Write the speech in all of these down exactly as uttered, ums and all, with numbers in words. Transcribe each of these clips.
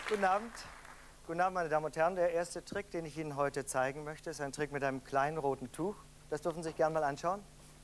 Guten Abend. Guten Abend, meine Damen und Herren. Der erste Trick, den ich Ihnen heute zeigen möchte, ist ein Trick mit einem kleinen roten Tuch. Das dürfen Sie sich gerne mal anschauen.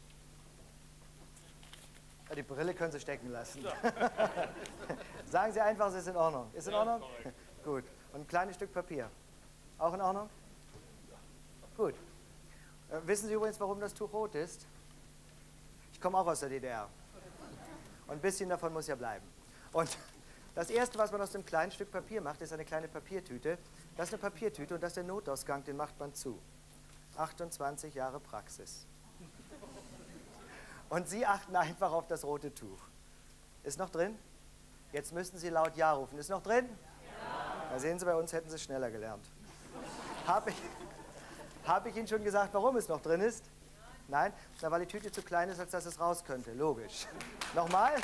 Ja, die Brille können Sie stecken lassen. Ja. Sagen Sie einfach, es ist in Ordnung. Ist in Ordnung? Ja, gut. Und ein kleines Stück Papier. Auch in Ordnung? Gut. Äh, wissen Sie übrigens, warum das Tuch rot ist? Ich komme auch aus der D D R. Und ein bisschen davon muss ja bleiben. Und das Erste, was man aus dem kleinen Stück Papier macht, ist eine kleine Papiertüte. Das ist eine Papiertüte und das ist der Notausgang, den macht man zu. achtundzwanzig Jahre Praxis. Und Sie achten einfach auf das rote Tuch. Ist noch drin? Jetzt müssten Sie laut Ja rufen. Ist noch drin? Ja. Da sehen Sie, bei uns hätten Sie schneller gelernt. Habe ich, hab ich Ihnen schon gesagt, warum es noch drin ist? Nein? Na, weil die Tüte zu klein ist, als dass es raus könnte. Logisch. Nochmal?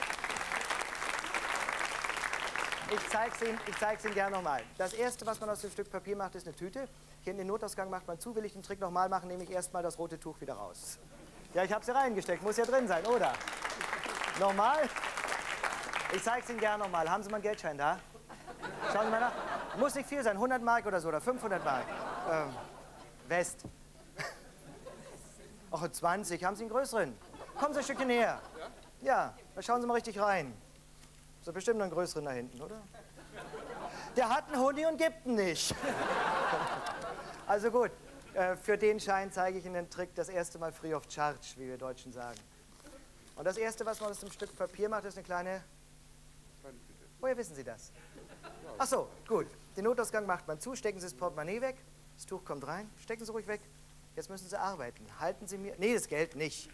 Ich zeige es Ihnen, ich zeig's Ihnen gerne nochmal. Das Erste, was man aus dem Stück Papier macht, ist eine Tüte. Hier in den Notausgang macht man zu. Will ich den Trick nochmal machen, nehme ich erstmal das rote Tuch wieder raus. Ja, ich habe es hier reingesteckt. Muss ja drin sein, oder? Nochmal? Ich zeige es Ihnen gerne nochmal. Haben Sie mal einen Geldschein da? Schauen Sie mal nach. Muss nicht viel sein. hundert Mark oder so, oder fünfhundert Mark. Ähm, West. Ach, zwanzig. Haben Sie einen größeren? Kommen Sie ein Stückchen näher. Ja, da schauen Sie mal richtig rein. Ist doch bestimmt noch einen größeren da hinten, oder? Der hat einen Huni und gibt ihn nicht. Also gut, äh, für den Schein zeige ich Ihnen den Trick das erste Mal free of charge, wie wir Deutschen sagen. Und das Erste, was man aus dem Stück Papier macht, ist eine kleine... Woher wissen Sie das? Ach so, gut. Den Notausgang macht man zu, stecken Sie das Portemonnaie weg, das Tuch kommt rein, stecken Sie ruhig weg. Jetzt müssen Sie arbeiten. Halten Sie mir... Nee, das Geld nicht.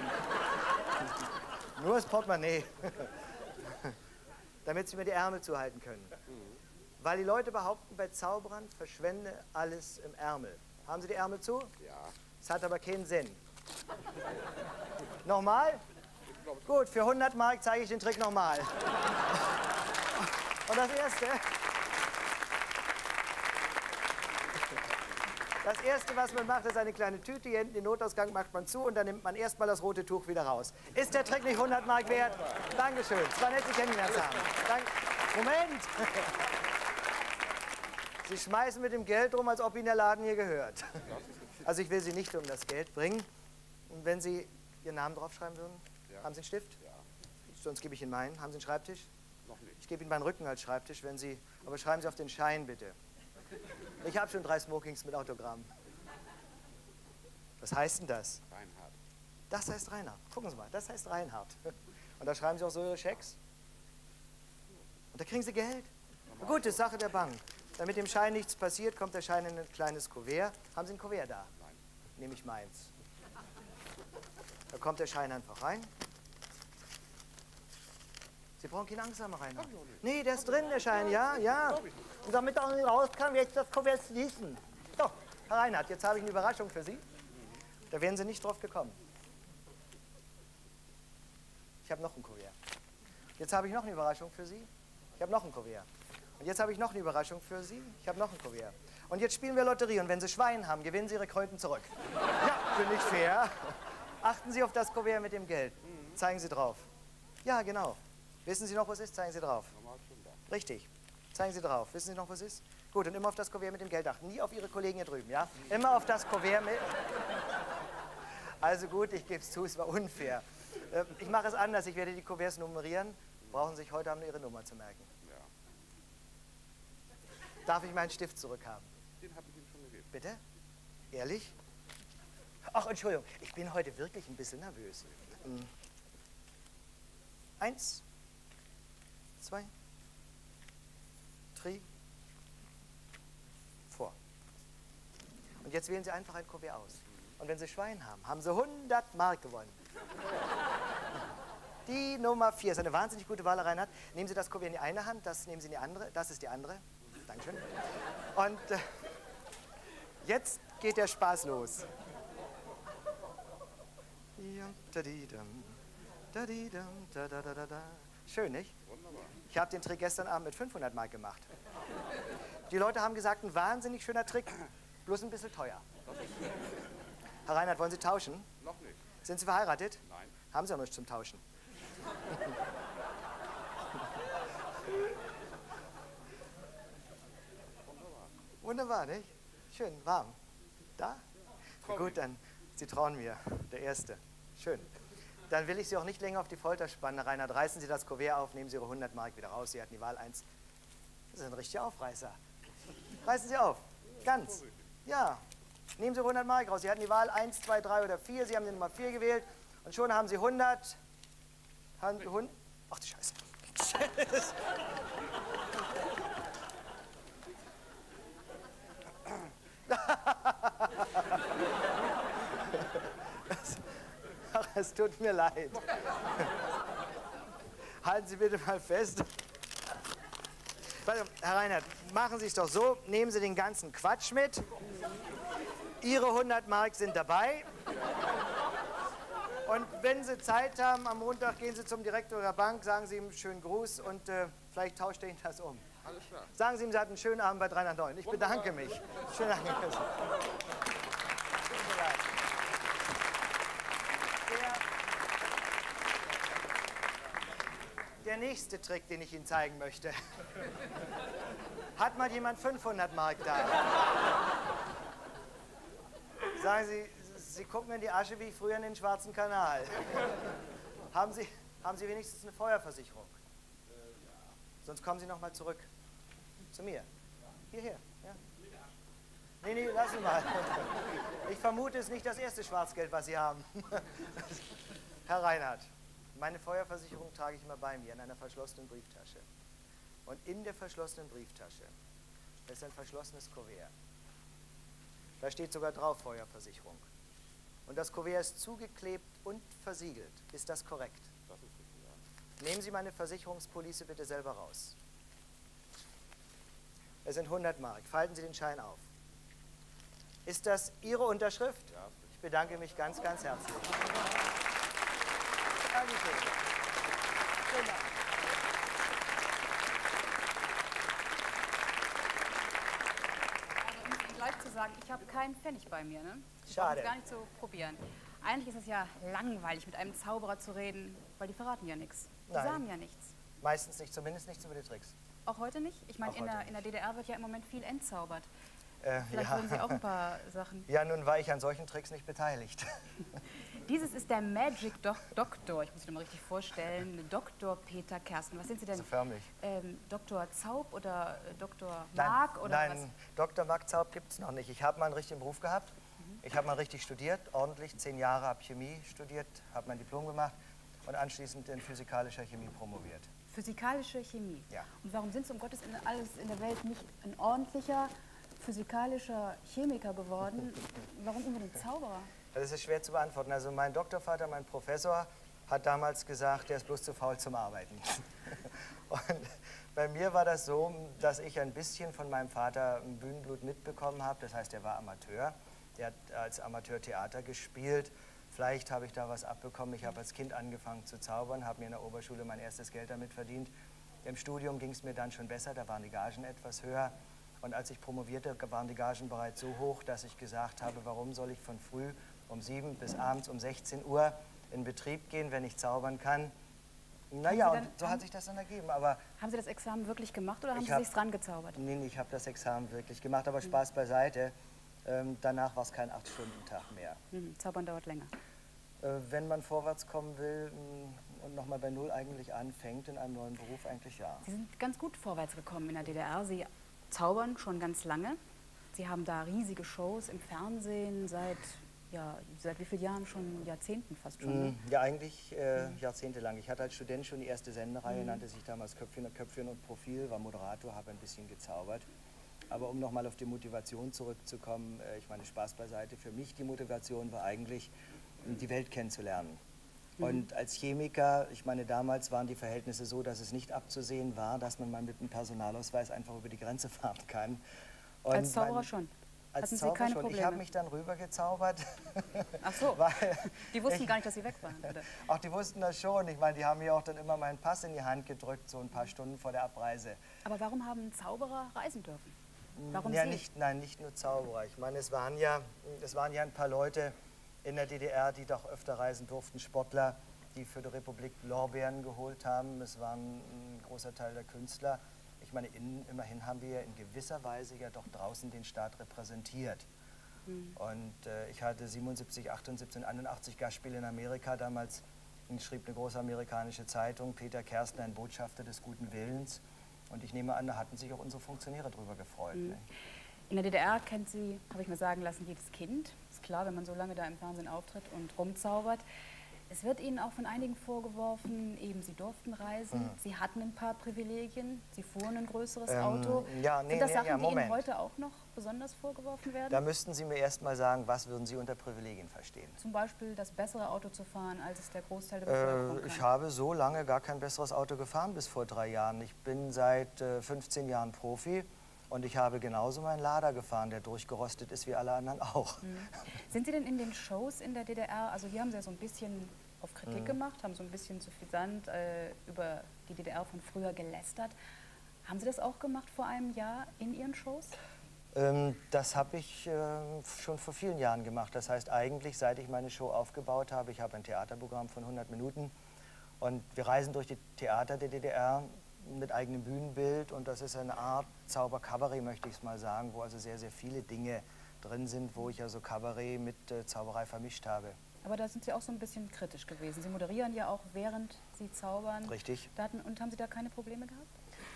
Nur das Portemonnaie. Damit Sie mir die Ärmel zuhalten können. Mhm. Weil die Leute behaupten, bei Zauberern verschwende alles im Ärmel. Haben Sie die Ärmel zu? Ja. Das hat aber keinen Sinn. Nochmal? Gut, für hundert Mark zeige ich den Trick nochmal. Und das Erste... Das Erste, was man macht, ist eine kleine Tüte. Hier hinten den Notausgang macht man zu und dann nimmt man erstmal das rote Tuch wieder raus. Ist der Trick nicht hundert Mark wert? Dankeschön. Es war nett, Sie kennengelernt zu haben. Dank Moment! Sie schmeißen mit dem Geld rum, als ob Ihnen der Laden hier gehört. Also ich will Sie nicht um das Geld bringen. Und wenn Sie Ihren Namen draufschreiben würden? Ja. Haben Sie einen Stift? Ja. Sonst gebe ich Ihnen meinen. Haben Sie einen Schreibtisch? Noch nicht. Ich gebe Ihnen meinen Rücken als Schreibtisch, wenn Sie... Aber schreiben Sie auf den Schein, bitte. Ich habe schon drei Smokings mit Autogramm. Was heißt denn das? Reinhard. Das heißt Reinhard. Gucken Sie mal, das heißt Reinhard. Und da schreiben Sie auch so Ihre Schecks. Und da kriegen Sie Geld. Gut, das ist Sache der Bank. Damit dem Schein nichts passiert, kommt der Schein in ein kleines Kuvert. Haben Sie ein Kuvert da? Nein. Nehme ich meins. Da kommt der Schein einfach rein. Sie brauchen keine Angst haben, Reinhard. Nee, der ist drin, der Schein, ja, ja. Und damit er nicht raus kann, werde ich das Kuvert schließen. So, Herr Reinhard, jetzt habe ich eine Überraschung für Sie. Da wären Sie nicht drauf gekommen. Ich habe noch ein Kuvert. Jetzt habe ich noch eine Überraschung für Sie. Ich habe noch ein Kuvert. Und jetzt habe ich noch eine Überraschung für Sie. Ich habe noch ein Kuvert. Und jetzt spielen wir Lotterie. Und wenn Sie Schwein haben, gewinnen Sie Ihre Kröten zurück. Ja, finde ich fair. Achten Sie auf das Kuvert mit dem Geld. Zeigen Sie drauf. Ja, genau. Wissen Sie noch, was ist? Zeigen Sie drauf. Richtig. Zeigen Sie drauf. Wissen Sie noch, was ist? Gut, und immer auf das Kuvert mit dem Geld achten. Nie auf Ihre Kollegen hier drüben, ja? Immer auf das Kuvert mit... Also gut, ich gebe es zu, es war unfair. Ich mache es anders. Ich werde die Kuverts nummerieren. Brauchen Sie sich heute Abend Ihre Nummer zu merken. Ja. Darf ich meinen Stift zurückhaben? Den habe ich Ihnen schon gegeben. Bitte? Ehrlich? Ach, Entschuldigung. Ich bin heute wirklich ein bisschen nervös. Eins. Zwei, drei, vor. Und jetzt wählen Sie einfach ein Kuvert aus. Und wenn Sie Schwein haben, haben Sie hundert Mark gewonnen. Die Nummer vier ist eine wahnsinnig gute Wahl, Herr Reinhard. Nehmen Sie das Kuvert in die eine Hand, das nehmen Sie in die andere. Das ist die andere. Dankeschön. Und äh, jetzt geht der Spaß los. Schön, nicht? Wunderbar. Ich habe den Trick gestern Abend mit fünfhundert Mark gemacht. Die Leute haben gesagt, ein wahnsinnig schöner Trick, bloß ein bisschen teuer. Herr Reinhard, wollen Sie tauschen? Noch nicht. Sind Sie verheiratet? Nein. Haben Sie auch nichts zum Tauschen. Wunderbar, nicht? Schön, warm. Da? Ja, gut, dann, Sie trauen mir. Der Erste. Schön. Dann will ich Sie auch nicht länger auf die Folter spannen. Reinhard, reißen Sie das Kuvert auf, nehmen Sie Ihre hundert Mark wieder raus. Sie hatten die Wahl eins. Das ist ein richtiger Aufreißer. Reißen Sie auf. Ganz. Ja. Nehmen Sie hundert Mark raus. Sie hatten die Wahl eins, zwei, drei oder vier. Sie haben die Nummer vier gewählt. Und schon haben Sie hundert. Haben Sie hundert? Ach du Scheiße. Ach, es tut mir leid. Halten Sie bitte mal fest. Herr Reinhardt, machen Sie es doch so, nehmen Sie den ganzen Quatsch mit. Ihre hundert Mark sind dabei. Und wenn Sie Zeit haben, am Montag gehen Sie zum Direktor Ihrer Bank, sagen Sie ihm einen schönen Gruß und äh, vielleicht tauscht er Ihnen das um. Alles klar. Sagen Sie ihm, Sie hatten einen schönen Abend bei drei nach neun. Ich bedanke mich. Schönen Dank. Der, der nächste Trick, den ich Ihnen zeigen möchte. Hat mal jemand fünfhundert Mark da? Sagen Sie, Sie gucken in die Asche wie früher in den Schwarzen Kanal. Haben Sie, haben Sie wenigstens eine Feuerversicherung? Sonst kommen Sie noch mal zurück. Zu mir. Hierher. Ja. Nee, nee, lassen mal. Ich vermute, es ist nicht das erste Schwarzgeld, was Sie haben. Herr Reinhardt, meine Feuerversicherung trage ich immer bei mir in einer verschlossenen Brieftasche. Und in der verschlossenen Brieftasche ist ein verschlossenes Kuvert. Da steht sogar drauf Feuerversicherung. Und das Kuvert ist zugeklebt und versiegelt. Ist das korrekt? Das ist richtig, ja. Nehmen Sie meine Versicherungspolice bitte selber raus. Es sind hundert Mark. Falten Sie den Schein auf. Ist das Ihre Unterschrift? Ja. Ich bedanke mich ganz, ganz herzlich. Dankeschön. Schönen Dank. Also, um Ihnen gleich zu sagen, ich habe keinen Pfennig bei mir, ne? Ich Schade. brauche es gar nicht zu probieren. Eigentlich ist es ja langweilig, mit einem Zauberer zu reden, weil die verraten ja nichts. Die Nein. sagen ja nichts. Meistens nicht, zumindest nichts über die Tricks. Auch heute nicht? Ich meine, Auch in, heute der- in der D D R wird ja im Moment viel entzaubert. Äh, Vielleicht ja. würden Sie auch ein paar Sachen. Ja, nun war ich an solchen Tricks nicht beteiligt. Dieses ist der Magic Doc Doktor. Ich muss mich mal richtig vorstellen. Doktor Peter Kersten. Was sind Sie denn? So förmlich. Ähm, Doktor Zaub oder äh, Doktor Nein, Mark oder nein, Doktor Mark Zaub gibt es noch nicht. Ich habe mal einen richtigen Beruf gehabt. Ich habe mal richtig studiert, ordentlich. Zehn Jahre habe Chemie studiert, habe mein Diplom gemacht und anschließend in physikalischer Chemie promoviert. was? Physikalische Chemie. Ja. Und warum sind Sie um Gottes Willen alles in der Welt nicht ein ordentlicher physikalischer Chemiker geworden? Warum unbedingt Zauberer? Das ist schwer zu beantworten. Also mein Doktorvater, mein Professor, hat damals gesagt, der ist bloß zu faul zum Arbeiten. Und bei mir war das so, dass ich ein bisschen von meinem Vater Bühnenblut mitbekommen habe. Das heißt, er war Amateur. Er hat als Amateur Theater gespielt. Vielleicht habe ich da was abbekommen. Ich habe als Kind angefangen zu zaubern, habe mir in der Oberschule mein erstes Geld damit verdient. Im Studium ging es mir dann schon besser, da waren die Gagen etwas höher. Und als ich promovierte, waren die Gagen bereits so hoch, dass ich gesagt habe, warum soll ich von früh um sieben bis abends um sechzehn Uhr in Betrieb gehen, wenn ich zaubern kann. Naja, Sie und dann- so hat sich das dann ergeben. Aber Haben Sie das Examen wirklich gemacht oder haben Ich Sie hab- sich dran gezaubert? nee, nee, ich habe das Examen wirklich gemacht, aber Spaß beiseite. Ähm, danach war es kein acht-Stunden-Tag mehr. Mhm. Zaubern dauert länger. Äh, wenn man vorwärts kommen will mh, und nochmal bei Null eigentlich anfängt in einem neuen Beruf, eigentlich ja. Sie sind ganz gut vorwärts gekommen in der D D R. Sie zaubern schon ganz lange. Sie haben da riesige Shows im Fernsehen seit, ja, seit wie vielen Jahren schon? Jahrzehnten fast schon. Ne? Mm, Ja, eigentlich äh, jahrzehntelang. Ich hatte als Student schon die erste Sendereihe, nannte sich damals Köpfchen, Köpfchen und Profil, war Moderator, habe ein bisschen gezaubert. Aber um nochmal auf die Motivation zurückzukommen, äh, ich meine, Spaß beiseite, für mich die Motivation war eigentlich, die Welt kennenzulernen. Und als Chemiker, ich meine, damals waren die Verhältnisse so, dass es nicht abzusehen war, dass man mal mit einem Personalausweis einfach über die Grenze fahren kann. Und Als Zauberer mein- schon? Als Hatten Sie Zauberer keine schon. Ich Probleme? habe mich dann rübergezaubert. Ach so, weil die wussten ich- gar nicht, dass Sie weg waren, oder? Auch die wussten das schon. Ich meine, die haben mir auch dann immer meinen Pass in die Hand gedrückt, so ein paar Stunden vor der Abreise. Aber warum haben Zauberer reisen dürfen? Warum ja, Sie? nicht, nein, nicht nur Zauberer. Ich meine, es waren, ja, es waren ja ein paar Leute in der D D R, die doch öfter reisen durften. Sportler, die für die Republik Lorbeeren geholt haben. Es waren ein großer Teil der Künstler. ich meine, in, immerhin haben wir in gewisser Weise ja doch draußen den Staat repräsentiert. Mhm. Und äh, ich hatte siebenundsiebzig, achtundsiebzig, einundachtzig Gastspiele in Amerika damals. Schrieb eine große amerikanische Zeitung, Peter Kersten, ein Botschafter des guten Willens. Und ich nehme an, da hatten sich auch unsere Funktionäre darüber gefreut. Mhm. Ne? In der D D R kennt sie, habe ich mir sagen lassen, jedes Kind. Ist klar, wenn man so lange da im Fernsehen auftritt und rumzaubert. Es wird Ihnen auch von einigen vorgeworfen, eben Sie durften reisen, mhm. Sie hatten ein paar Privilegien, Sie fuhren ein größeres ähm, Auto. Ja, nee, Sind das nee, Sachen, ja, die Ihnen heute auch noch besonders vorgeworfen werden? Da müssten Sie mir erst mal sagen, was würden Sie unter Privilegien verstehen? Zum Beispiel das bessere Auto zu fahren, als es der Großteil der Bevölkerung äh, kann. Ich habe so lange gar kein besseres Auto gefahren bis vor drei Jahren. Ich bin seit äh, fünfzehn Jahren Profi. Und ich habe genauso meinen Lader gefahren, der durchgerostet ist wie alle anderen auch. Mhm. Sind Sie denn in den Shows in der D D R, also hier haben Sie ja so ein bisschen auf Kritik mhm. gemacht, haben so ein bisschen suffisant äh, über die D D R von früher gelästert. Haben Sie das auch gemacht vor einem Jahr in Ihren Shows? Ähm, das habe ich äh, schon vor vielen Jahren gemacht. Das heißt eigentlich, seit ich meine Show aufgebaut habe, ich habe ein Theaterprogramm von hundert Minuten und wir reisen durch die Theater der D D R mit eigenem Bühnenbild und das ist eine Art Zauberkabarett, möchte ich es mal sagen, wo also sehr, sehr viele Dinge drin sind, wo ich also Kabarett mit äh, Zauberei vermischt habe. Aber da sind Sie auch so ein bisschen kritisch gewesen. Sie moderieren ja auch, während Sie zaubern. Richtig. Da hatten, und haben Sie da keine Probleme gehabt?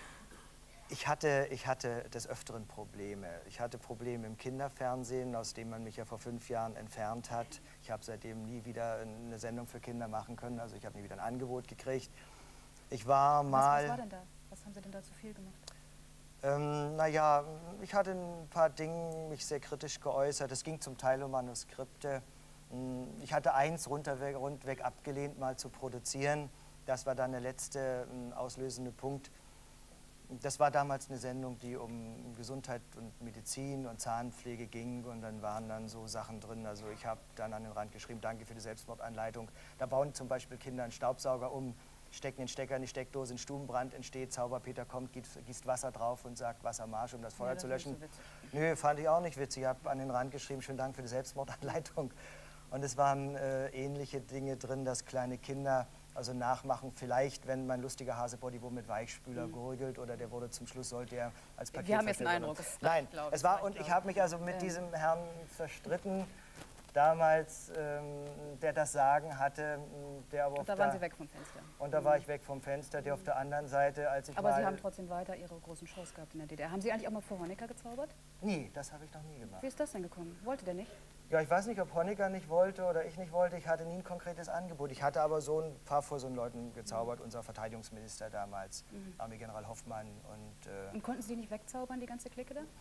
Ich hatte, ich hatte des Öfteren Probleme. Ich hatte Probleme im Kinderfernsehen, aus dem man mich ja vor fünf Jahren entfernt hat. Ich habe seitdem nie wieder eine Sendung für Kinder machen können, also ich habe nie wieder ein Angebot gekriegt. Ich war mal... Was, was war denn da? Was haben Sie denn da zu viel gemacht? Ähm, naja, ich hatte ein paar Dinge mich sehr kritisch geäußert. Es ging zum Teil um Manuskripte. Ich hatte eins rundweg, rundweg abgelehnt, mal zu produzieren. Das war dann der letzte äh, auslösende Punkt. Das war damals eine Sendung, die um Gesundheit und Medizin und Zahnpflege ging und dann waren dann so Sachen drin. Also ich habe dann an den Rand geschrieben, danke für die Selbstmordanleitung. Da bauen zum Beispiel Kinder einen Staubsauger um, stecken den Stecker in die Steckdose, ein Stubenbrand entsteht, Zauberpeter kommt, gießt, gießt Wasser drauf und sagt Wassermarsch, um das Feuer ja, das zu löschen. So Nö, fand ich auch nicht witzig. Ich habe an den Rand geschrieben, schönen Dank für die Selbstmordanleitung. Und es waren äh, ähnliche Dinge drin, dass kleine Kinder also nachmachen, vielleicht, wenn mein lustiger Hasebody wo mit Weichspüler mhm. gurgelt oder der wurde zum Schluss, sollte er als Paket. Wir haben jetzt einen Eindruck. Es Nein, glaub, es war, und ich habe mich also mit ähm. diesem Herrn verstritten, damals, ähm, der das Sagen hatte, der aber und auf da waren Sie weg vom Fenster. Und da war ich weg vom Fenster, der auf der anderen Seite, als ich Aber mal Sie haben trotzdem weiter Ihre großen Shows gehabt in der D D R. Haben Sie eigentlich auch mal vor Honecker gezaubert? Nie, das habe ich noch nie gemacht. Wie ist das denn gekommen? Wollte der nicht? Ja, ich weiß nicht, ob Honecker nicht wollte oder ich nicht wollte. Ich hatte nie ein konkretes Angebot. Ich hatte aber so ein paar vor so einen Leuten gezaubert, mhm. unser Verteidigungsminister damals, mhm. Armeegeneral Hoffmann. Und, äh und konnten Sie die nicht wegzaubern, die ganze Clique da?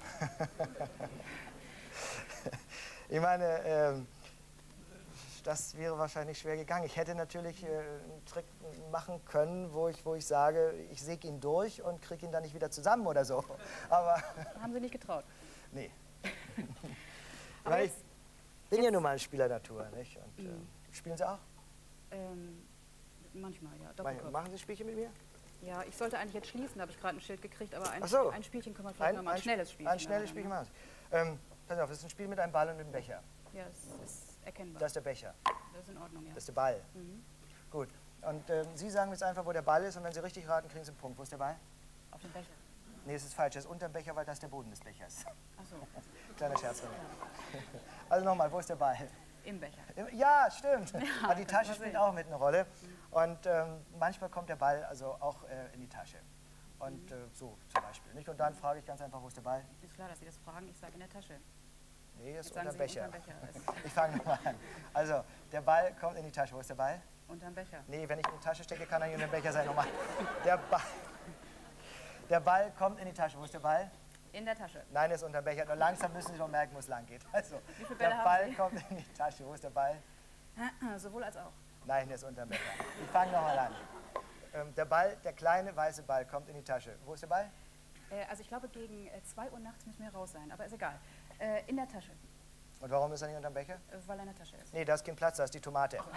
Ich meine, äh, das wäre wahrscheinlich schwer gegangen. Ich hätte natürlich äh, einen Trick machen können, wo ich, wo ich sage, ich säge ihn durch und kriege ihn dann nicht wieder zusammen oder so. Aber haben Sie nicht getraut? Nee. Aber ich bin ja nun mal ein Spieler Natur, nicht? Und, mhm. äh, spielen Sie auch? Ähm, manchmal, ja. Manchmal. Machen Sie Spielchen mit mir? Ja, ich sollte eigentlich jetzt schließen, da habe ich gerade ein Schild gekriegt, aber ein, so. ein Spielchen können wir vielleicht nochmal, ein schnelles Spielchen. Ein schnelles Spielchen machen Sie. Ähm, pass auf, das ist ein Spiel mit einem Ball und einem Becher. Ja, das ist erkennbar. Das ist der Becher. Das ist in Ordnung, ja. Das ist der Ball. Mhm. Gut. Und ähm, Sie sagen jetzt einfach, wo der Ball ist und wenn Sie richtig raten, kriegen Sie einen Punkt. Wo ist der Ball? Auf dem Becher. Nee, das ist falsch. Das ist unter dem Becher, weil das der Boden des Bechers. Ach so. Kleiner Scherz. Also nochmal, wo ist der Ball? Im Becher. Ja, stimmt. Ja, aber die Tasche spielt auch mit eine Rolle. Und ähm, manchmal kommt der Ball also auch äh, in die Tasche. Und äh, so zum Beispiel. Nicht? Und dann frage ich ganz einfach, wo ist der Ball? Ist klar, dass Sie das fragen. Ich sage in der Tasche. Nee, das ist unter dem Becher. Becher. Ich fange nochmal an. Also, der Ball kommt in die Tasche. Wo ist der Ball? Unterm Becher. Nee, wenn ich in die Tasche stecke, kann er nicht in den Becher sein. Nochmal. Der Ball, der Ball kommt in die Tasche. Wo ist der Ball? In der Tasche. Nein, er ist unter dem Becher. Nur langsam müssen Sie doch merken, wo es lang geht. Also, Wie viele Bälle der Ball haben Sie? kommt in die Tasche. Wo ist der Ball? Sowohl als auch. Nein, der ist unter dem Becher. Ich fange nochmal an. Ähm, der Ball, der kleine weiße Ball kommt in die Tasche. Wo ist der Ball? Äh, also ich glaube, gegen äh, zwei Uhr nachts müssen wir raus sein, aber ist egal. Äh, in der Tasche. Und warum ist er nicht unter dem Becher? Äh, weil er in der Tasche ist. Nee, da ist kein Platz, da ist die Tomate. Also.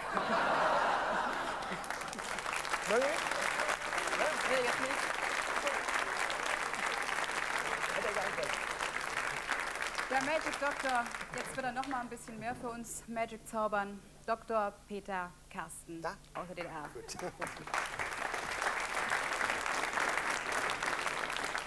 Mögen Nee, jetzt nicht. Der Magic Doktor, jetzt wird er noch mal ein bisschen mehr für uns Magic zaubern. Doktor Peter Kersten da? aus der D D R. Gut.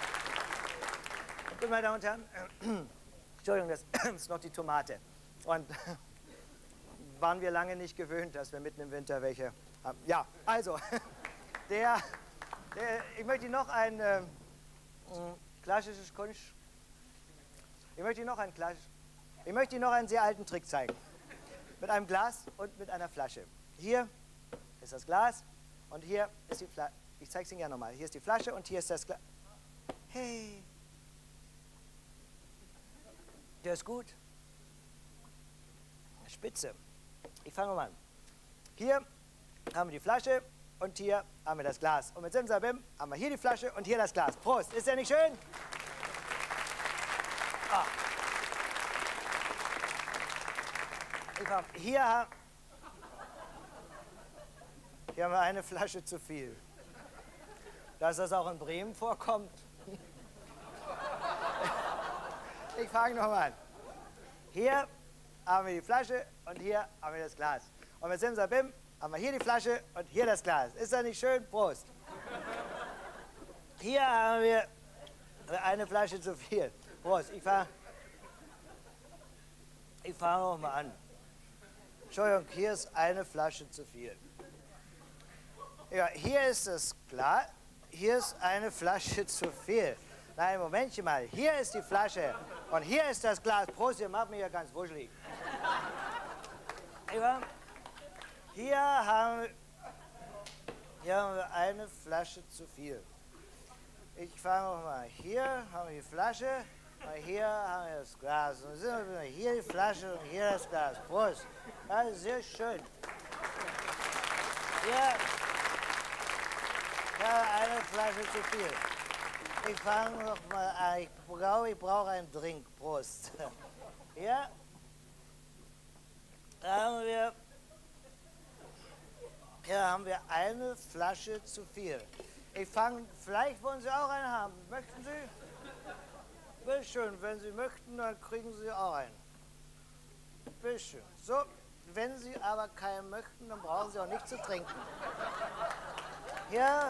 Gut, meine Damen und Herren, Entschuldigung, das ist noch die Tomate. Und waren wir lange nicht gewöhnt, dass wir mitten im Winter welche haben. Ja, also, der, der, ich möchte Ihnen noch ein äh, klassisches Kunst... Ich möchte Ihnen noch ein klassisches... Ich möchte Ihnen noch einen sehr alten Trick zeigen. Mit einem Glas und mit einer Flasche. Hier ist das Glas und hier ist die Flasche. Ich zeige es Ihnen gerne nochmal. Hier ist die Flasche und hier ist das Glas. Hey! Der ist gut. Spitze. Ich fange mal an. Hier haben wir die Flasche und hier haben wir das Glas. Und mit Simsalabim haben wir hier die Flasche und hier das Glas. Prost! Ist der nicht schön? Ah. Ich fang, hier, hier haben wir eine Flasche zu viel. Dass das auch in Bremen vorkommt. Ich fange nochmal an. Hier haben wir die Flasche und hier haben wir das Glas. Und mit Simsalabim haben wir hier die Flasche und hier das Glas. Ist das nicht schön? Prost. Hier haben wir eine Flasche zu viel. Prost. Ich fange ich fang noch mal an. Entschuldigung, hier ist eine Flasche zu viel. Ja, hier ist das Glas. Hier ist eine Flasche zu viel. Nein, Momentchen mal. Hier ist die Flasche und hier ist das Glas. Prost, ihr macht mich ja ganz wuschelig. Hier haben, hier haben wir eine Flasche zu viel. Ich fange nochmal. Hier haben wir die Flasche und hier haben wir das Glas. Und sind wir hier die Flasche und hier das Glas. Prost. Das ist sehr schön. Hier, hier eine Flasche zu viel. Ich fange noch mal an. Ich glaube, ich brauche einen Drink. Prost. Hier haben wir, hier haben wir eine Flasche zu viel. Ich fange, vielleicht wollen Sie auch eine haben. Möchten Sie? Bitte schön, wenn Sie möchten, dann kriegen Sie auch einen. Bitte schön. So, wenn Sie aber keinen möchten, dann brauchen Sie auch nicht zu trinken. Ja.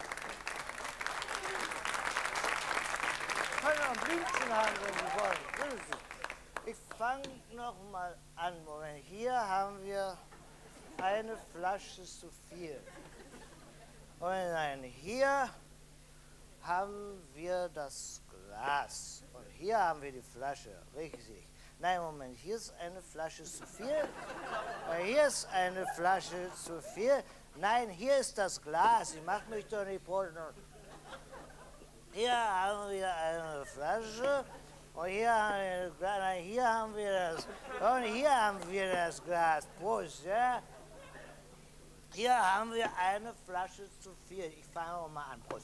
Ich kann noch ein Blümchen haben, wenn Sie wollen. Ich fange noch mal an. Moment, hier haben wir eine Flasche zu viel. Und nein, hier haben wir das Glas. Und hier haben wir die Flasche. Richtig. Nein, Moment, hier ist eine Flasche zu viel. Und hier ist eine Flasche zu viel. Nein, hier ist das Glas. Ich mach mich doch nicht pro. Hier haben wir eine Flasche. Und hier haben wir, nein, hier haben wir das. Und hier haben wir das Glas. Prost, ja? Hier haben wir eine Flasche zu viel. Ich fange mal an. Prost.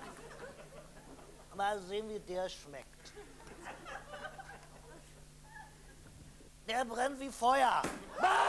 Mal sehen, wie der schmeckt. Der brennt wie Feuer. Ah!